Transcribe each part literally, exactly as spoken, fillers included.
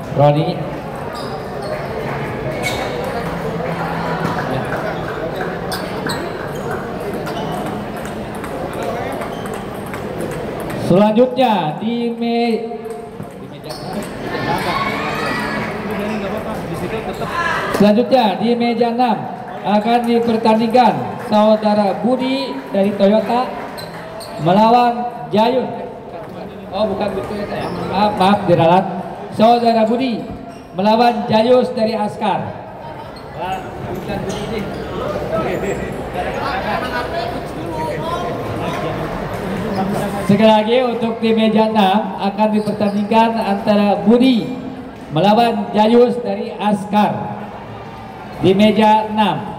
Roni. Selanjutnya di me Selanjutnya di meja enam akan dipertandingkan saudara Budi dari Toyota melawan Jayun. Oh bukan gitu ya. Maaf, maaf diralat. Saudara Budi melawan Jayus dari Askar. Bukan Budi ini. Sekali lagi untuk di meja enam akan dipertandingkan antara Budi melawan Jayus dari Askar di meja enam.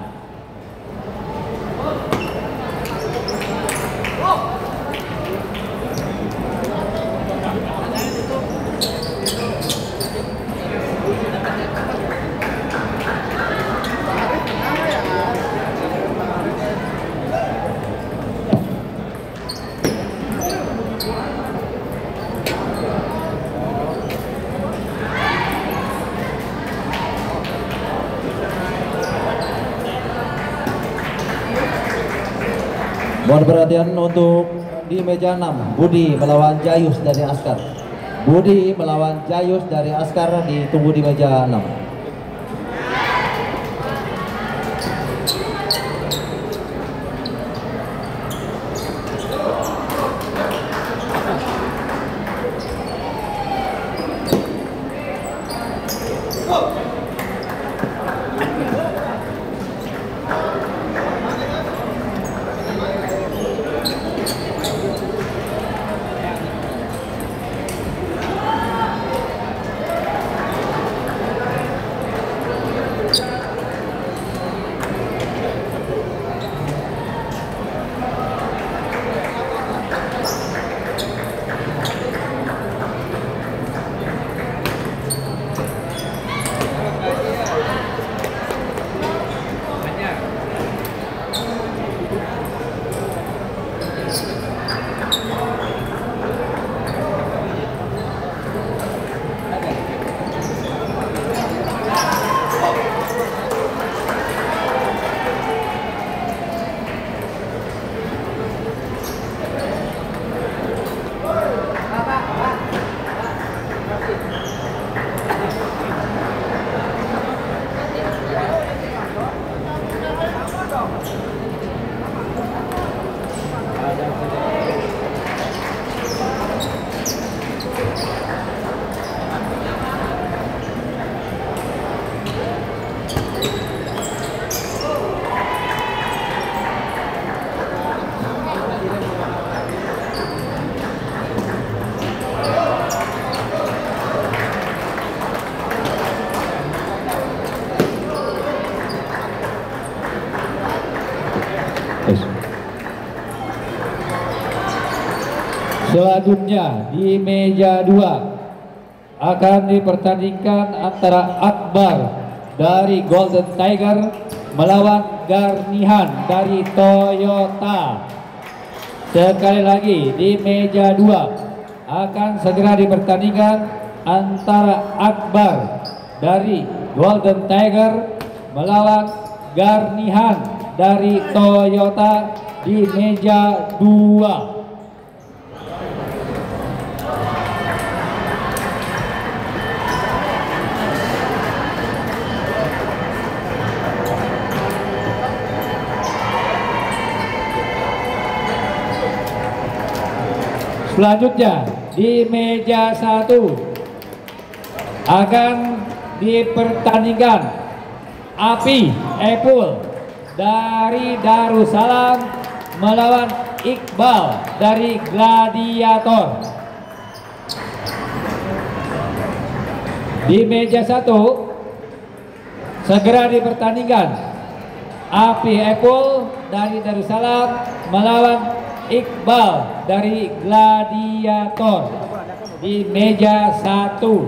Mohon perhatian untuk di meja enam, Budi melawan Jayus dari Askar. Budi melawan Jayus dari Askar ditunggu di meja enam. Selanjutnya di meja dua akan dipertandingkan antara Akbar dari Golden Tiger melawan Garnihan dari Toyota. Sekali lagi di meja dua akan segera dipertandingkan antara Akbar dari Golden Tiger melawan Garnihan dari Toyota di meja dua. Selanjutnya di meja satu akan dipertandingkan Api Epul dari Darussalam melawan Iqbal dari Gladiator. Di meja satu segera dipertandingkan Api Epul dari Darussalam melawan Iqbal dari Gladiator di meja satu.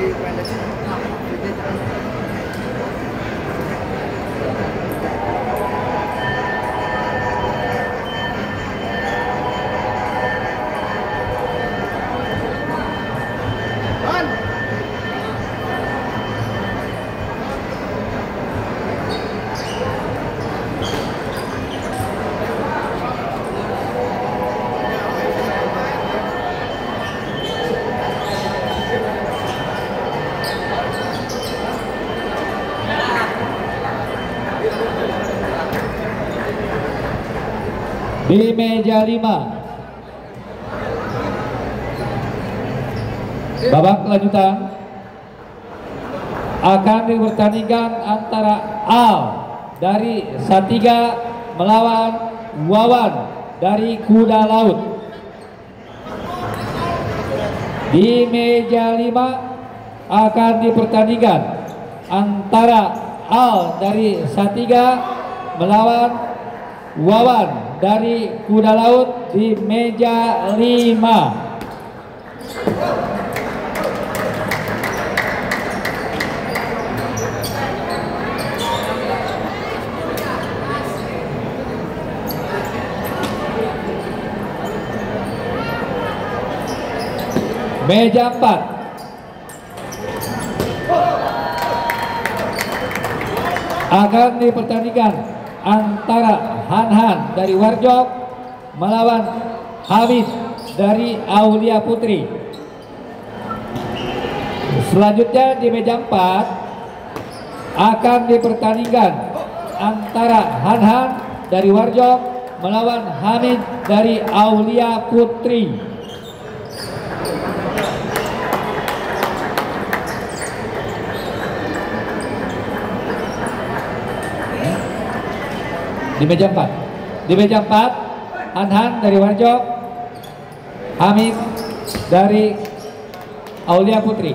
Di meja lima, babak lanjutan akan dipertandingkan antara Al dari Satiga melawan Wawan dari Kuda Laut. Di meja lima akan dipertandingkan antara Al dari Satiga melawan Wawan dari Kuda Laut di meja lima. Meja empat akan dipertandingkan antara Han-Han dari Warjok melawan Hamid dari Aulia Putri. Selanjutnya di meja empat akan dipertandingkan antara Han-Han dari Warjok melawan Hamid dari Aulia Putri. Di meja empat, di meja empat, Han-Han dari Warjok, Hamid dari Aulia Putri.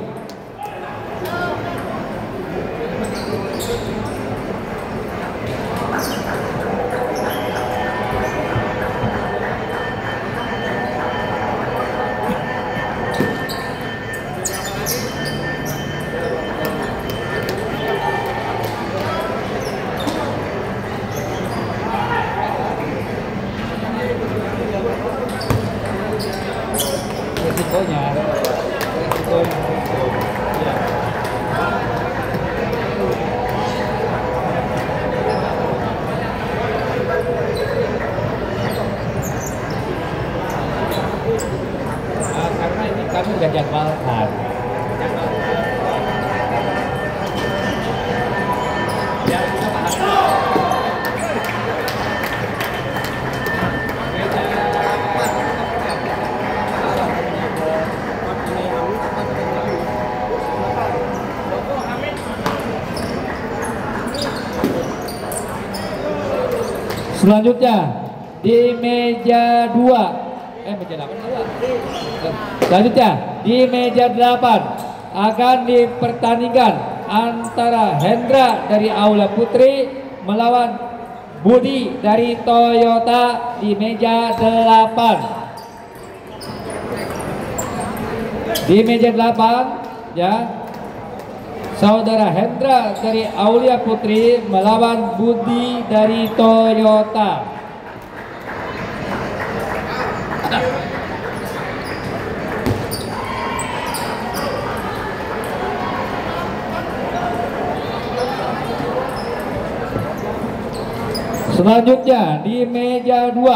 Resikonya, resikonya, ya. Nah, karena ini kami sudah jadwalkan. Ya, kita paham. Selanjutnya di meja dua, eh meja delapan dua. Selanjutnya di meja delapan akan dipertandingkan antara Hendra dari Aula Putri melawan Budi dari Toyota di meja delapan. Di meja delapan ya, Saudara Hendra dari Aulia Putri melawan Budi dari Toyota. Selanjutnya di meja dua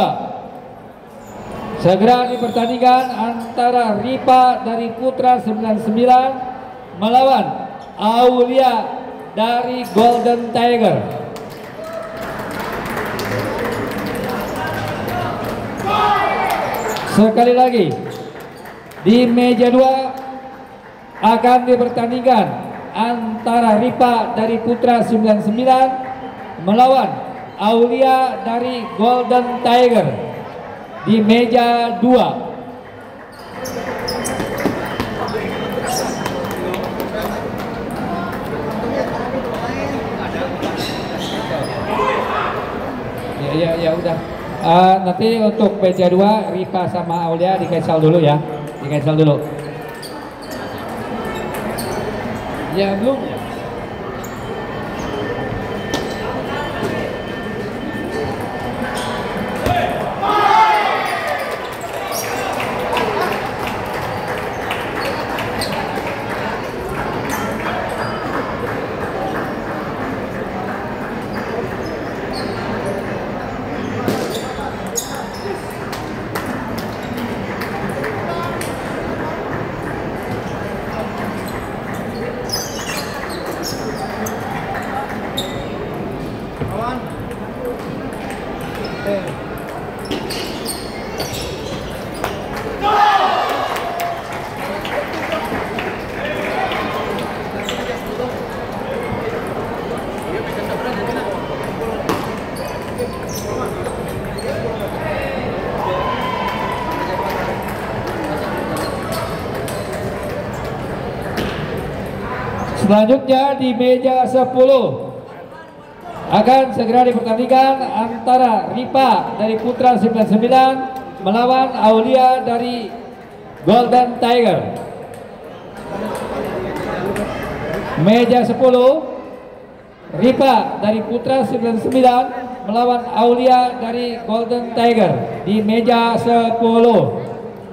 segera dipertandingkan antara Ripa dari Putra sembilan puluh sembilan melawan Aulia dari Golden Tiger. Sekali lagi di meja dua akan dipertandingkan antara Ripa dari Putra sembilan puluh sembilan melawan Aulia dari Golden Tiger di meja dua. Ya ya udah. Uh, nanti untuk meja dua Ripa sama Aulia di cancel dulu ya, di cancel dulu. Ya belum. Selanjutnya di meja sepuluh akan segera dipertandingkan antara Ripa dari Putra sembilan puluh sembilan melawan Aulia dari Golden Tiger. Meja sepuluh, Ripa dari Putra sembilan puluh sembilan melawan Aulia dari Golden Tiger di meja sepuluh.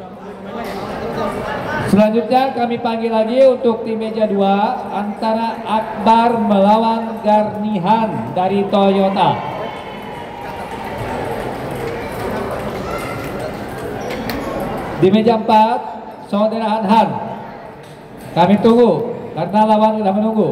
Selanjutnya kami panggil lagi untuk di meja dua antara Akbar melawan Garnihan dari Toyota. Di meja empat Saudara Hanhan. Kami tunggu karena lawan sudah menunggu.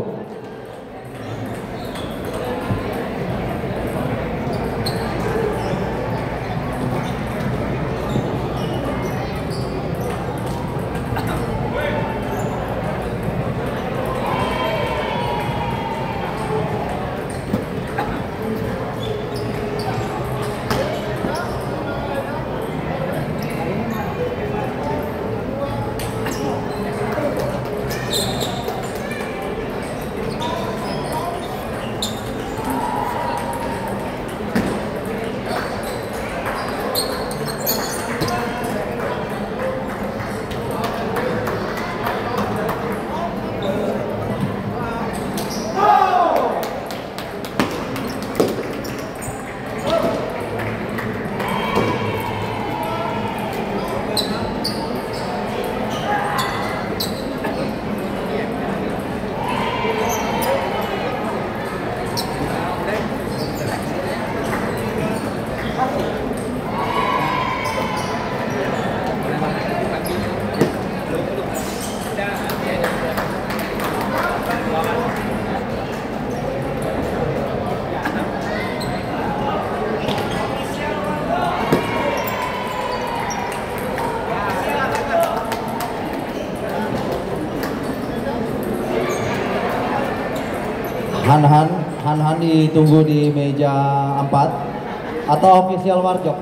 Han-Han, Han-Han ditunggu di meja empat atau official warjok?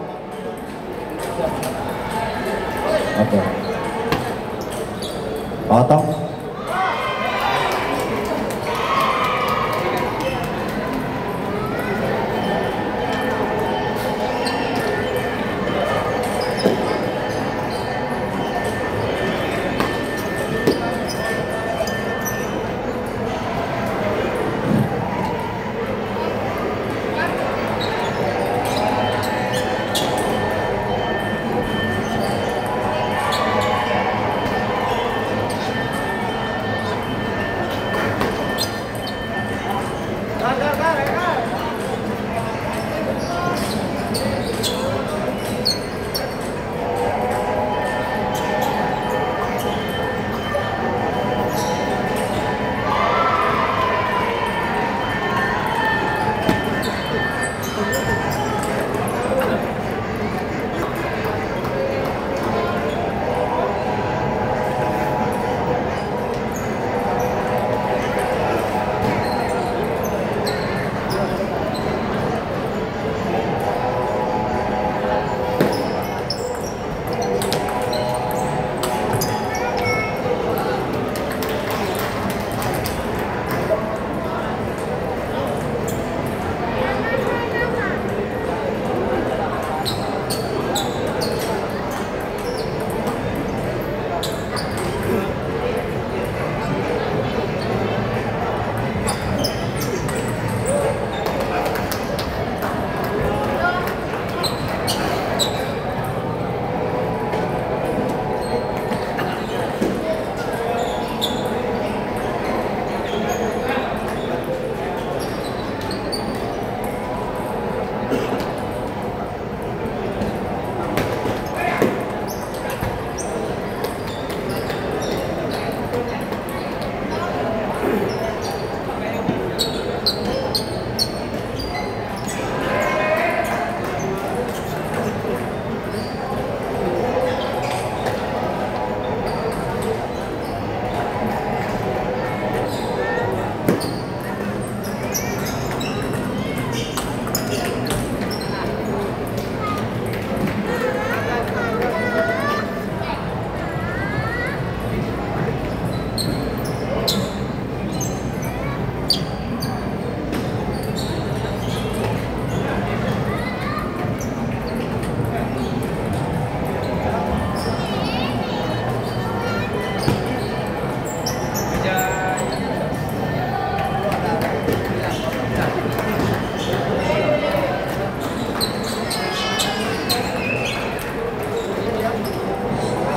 Oke. Okay. Potong.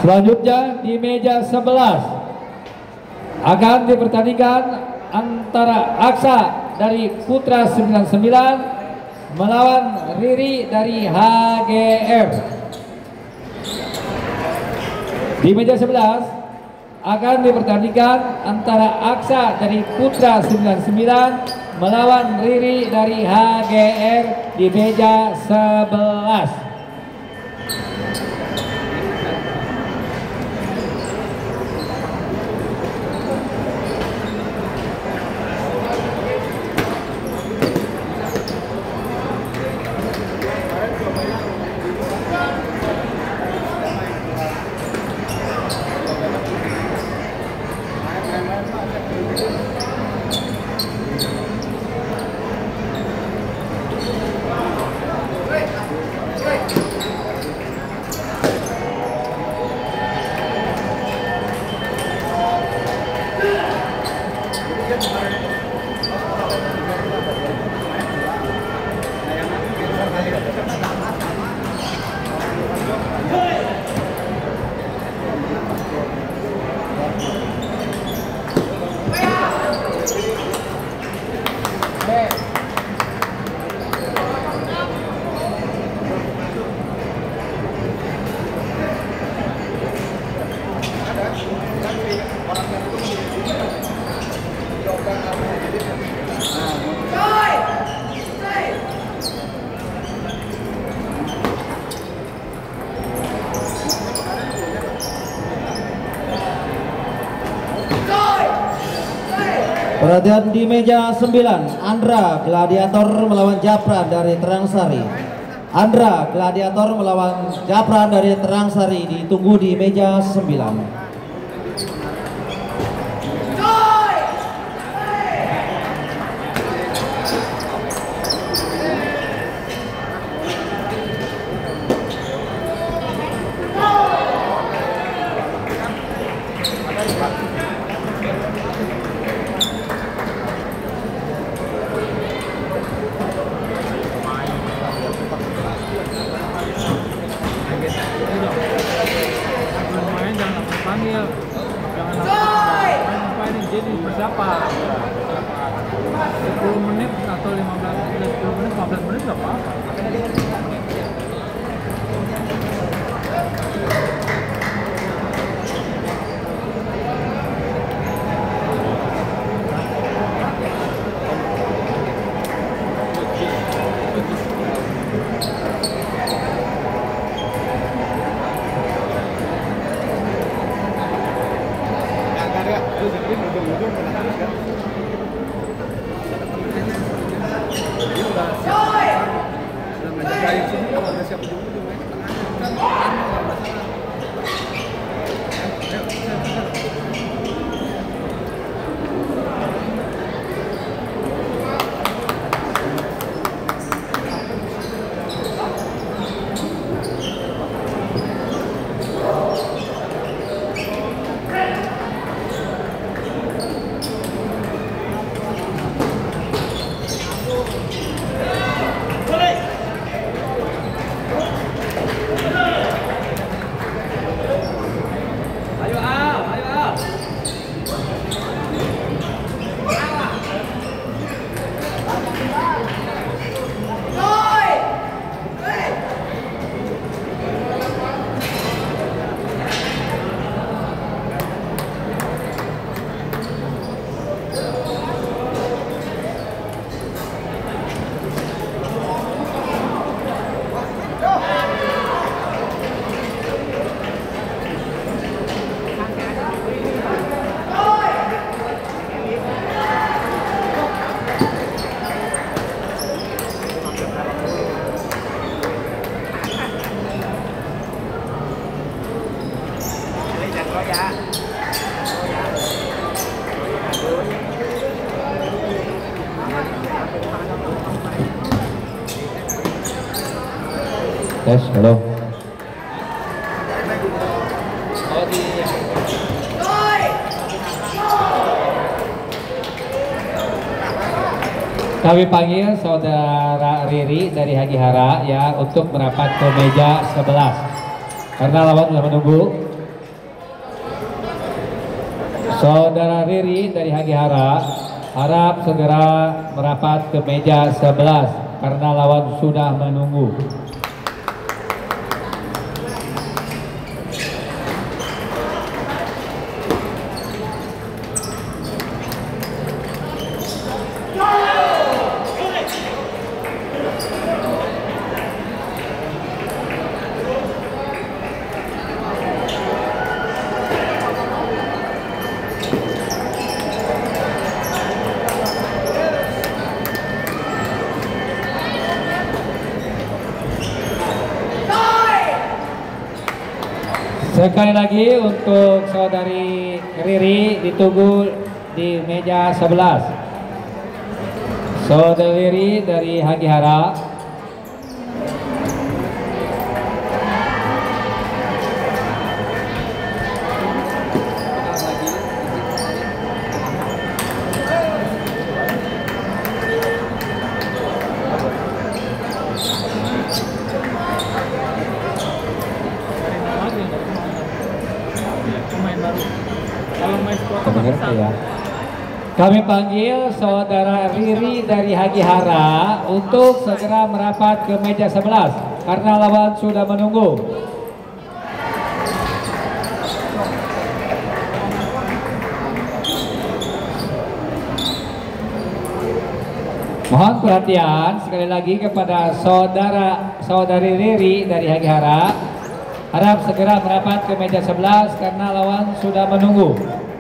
Selanjutnya di meja sebelas akan dipertandingkan antara Aksa dari Putra sembilan puluh sembilan melawan Riri dari H G M. Di meja sebelas akan dipertandingkan antara Aksa dari Putra sembilan puluh sembilan melawan Riri dari H G R di meja sebelas. Perhatian di meja sembilan, Andra Gladiator melawan Japran dari Terangsari. Andra Gladiator melawan Japran dari Terangsari ditunggu di meja sembilan. Panggil, jangan ngapain jadi persiapan. sepuluh menit atau lima belas, sepuluh menit, lima belas menit nggak apa-apa. Tes, halo. Kami panggil saudara Riri dari Hagihara ya untuk merapat ke meja sebelas karena lawan sudah menunggu. Saudara Riri dari Hagihara harap segera merapat ke meja sebelas karena lawan sudah menunggu. Sekali lagi untuk saudari Riri ditunggu di meja sebelas. Saudari Riri dari Hagihara. Pemain baru. Kalau main kuota Benar bisa. ya. Kami panggil saudara Riri dari Hagihara untuk segera merapat ke meja sebelas karena lawan sudah menunggu. Mohon perhatian sekali lagi kepada saudara saudari Riri dari Hagihara. Harap segera merapat ke meja sebelas karena lawan sudah menunggu.